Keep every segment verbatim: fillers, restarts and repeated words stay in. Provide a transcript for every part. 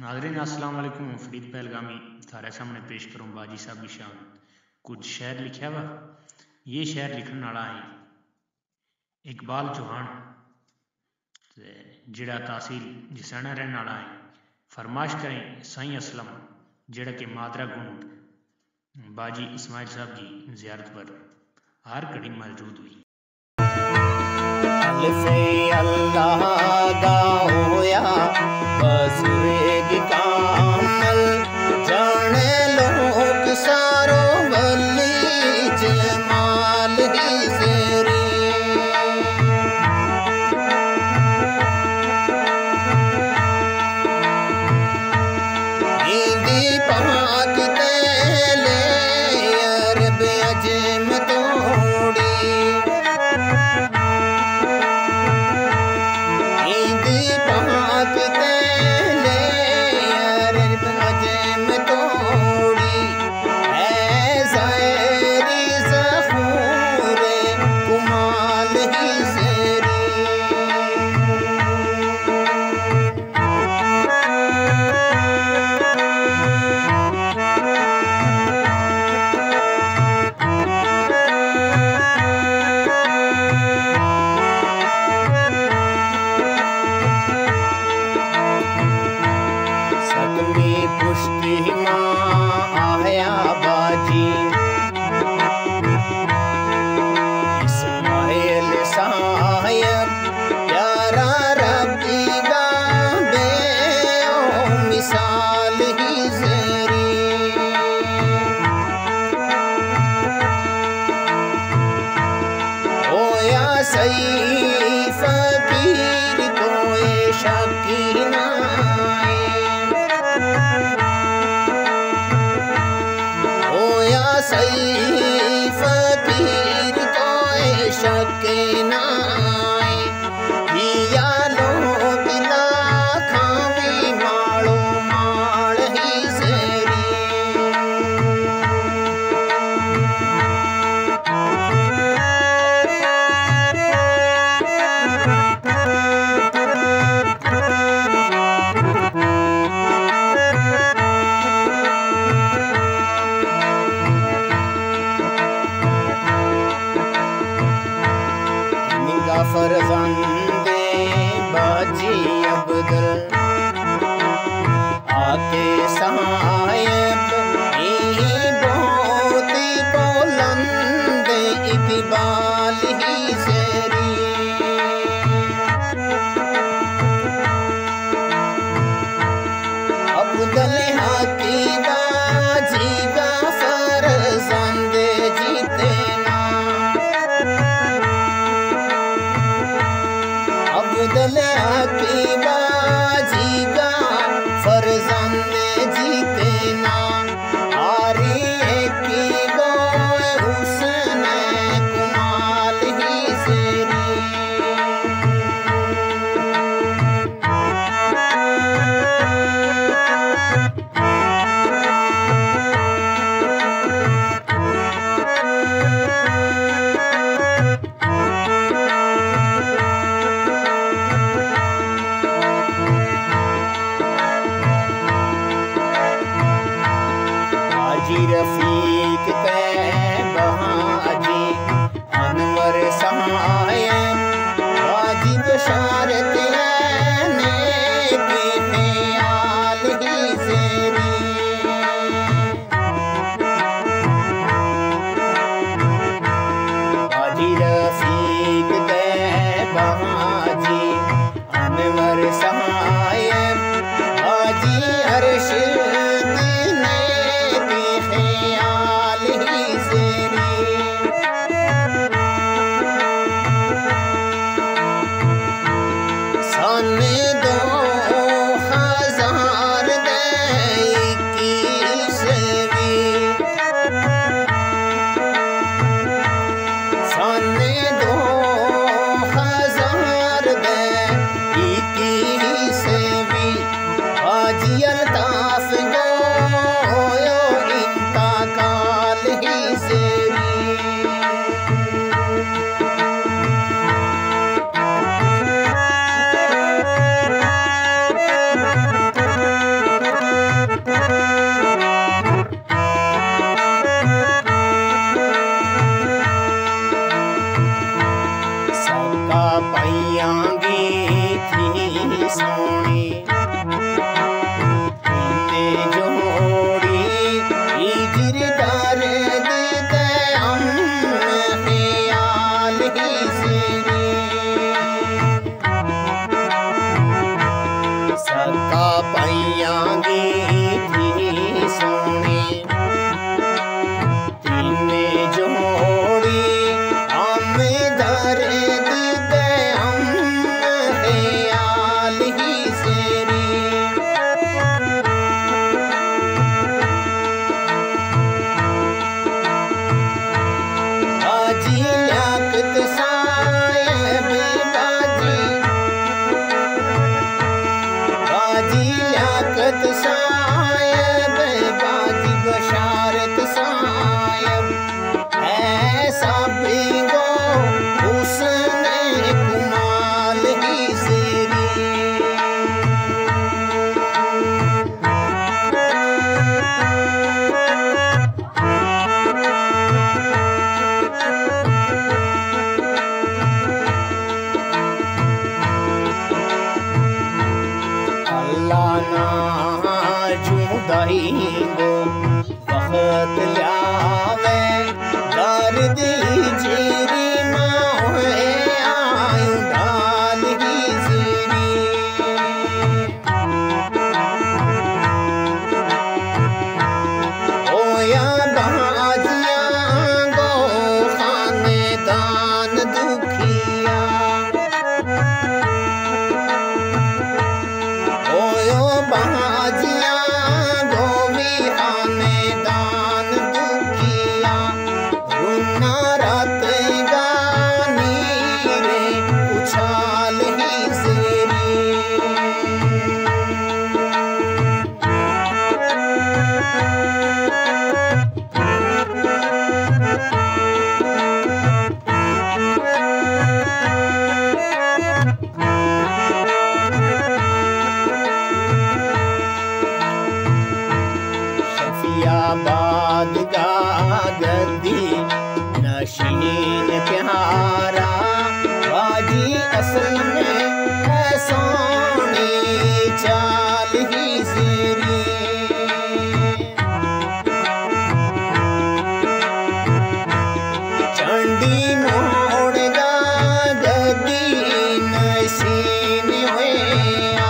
नाज़रीन अस्सलाम वालेकुम। फरीद पहलगामी थारे सामने पेश करूँ बाजी साहब की शान। कुछ शेर लिखा वा, ये शेर लिखने वाला है इकबाल चौहान, जिहड़ा तहसील जसैना रहने वाला है। फरमाश करें साईं असलम, जिहड़ा कि मादरा गुंड बाजी इस्माइल साहब की जियारत पर हर घड़ी मौजूद हुई। अल्लाह दा होया बसुरेग कामल, जाने लोग सारो वली जमाल ही सेरी। ईदी पाक तेले अरब अजम तोड़ी, पुष्टि माँ आया बाजी इस्माइल साहब, प्यारा रब्बी गाबे ओ मिसाल ही ज़ेरी। होया सही फकीर कोई शकी ना, धक्का पाइयांगी थी सोनी तीने जोड़ी हम दर्द दे हम ख्याल ही सेरी बाजी लियाकत साहिब बाजी बाजी लियाकत साहिब बाजी बशारत साहिब ऐसा बिगो उसने कुमाल ही सेरी अल्लाह ना जुदाई गो वक्त ल्यावे दर्द जीरी माए आयु डाल ही जीरी होया बाजियां गो खानेदान दुखिया ओयो बाजियां गोवी खानेदान दुखिया रुना रात गानी रे उछाल ही सेरी शफियाबाद का गद्दी नशीन प्यारा बाजी असल में है सोनी चाल ही सेरी चंडी मोड़ गा गद्दी नशीन होया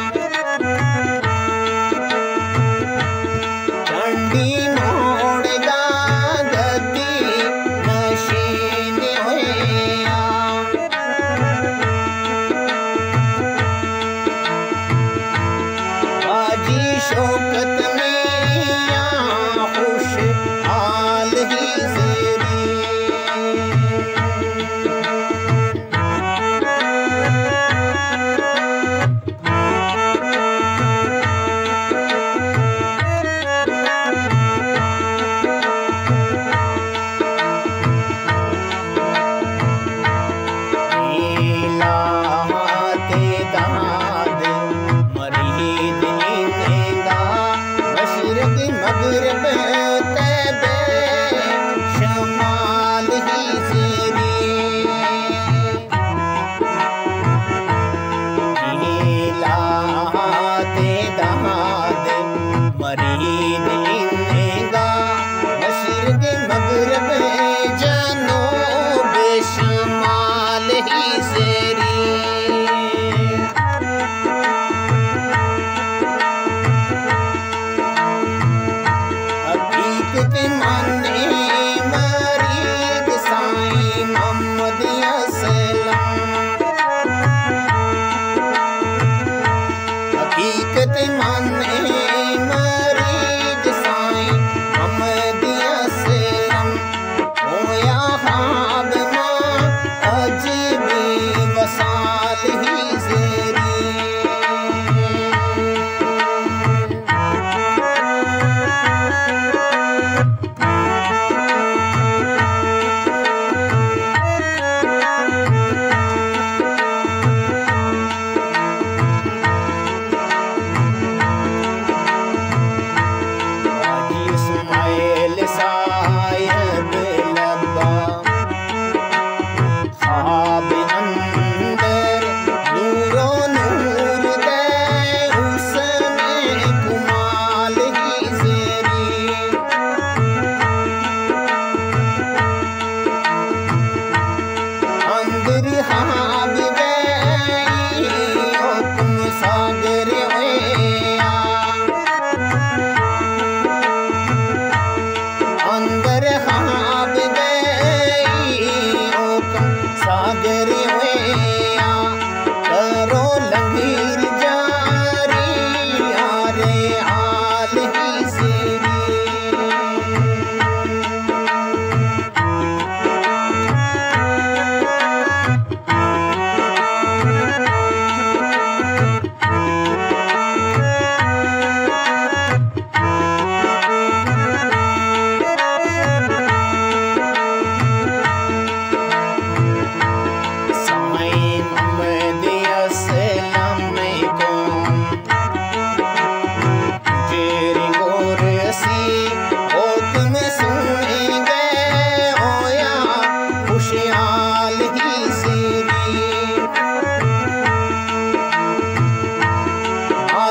चंडी मोड़ गा गद्दी नशीन होया बाजी शौकत मियां खुश हाल ही सेरी इलाहाते दाद मरीद इनेगा मशरक मगरब तैबे शमाल ही सेरी इलाहाते दाद मरीद इनेगा मशरक मगरब जनूब शमाल ही सेरी हकीकत माने मरीद साईं मोहम्मद असलम हकीकत माने मरीद साईं मोहम्मद असलम होया ख्वाब मां अजबी वसाल ही सेरी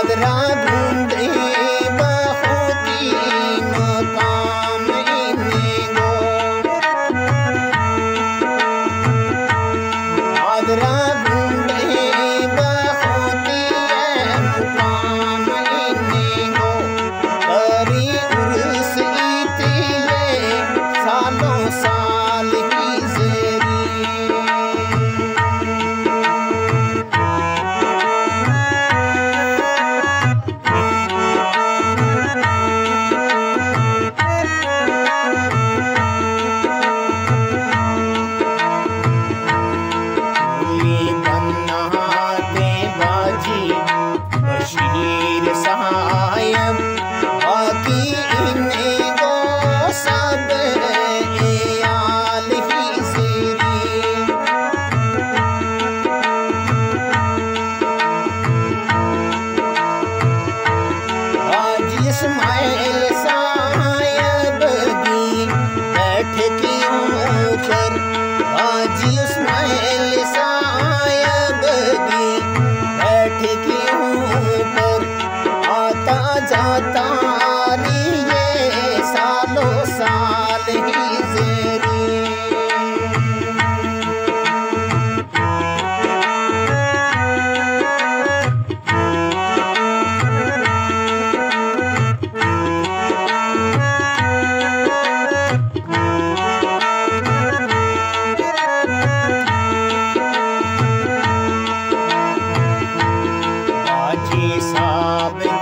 आदरा ढूंढे बहुती मकाम इनेगो आदरा ढूंढे बहुती मकाम इनेगो करी उर्स इतिये सालों साल की ज़ेरी बशीर साहब बाकी इनेगो सब आल ही ज़ेरी हाजी इस्माइल साहब दी बैठ की ऊपर हाजी इस्माइल साहब दी बैठ की ऊपर आता जाता लिए सालों साल ही ज़ेरी हाजी साहब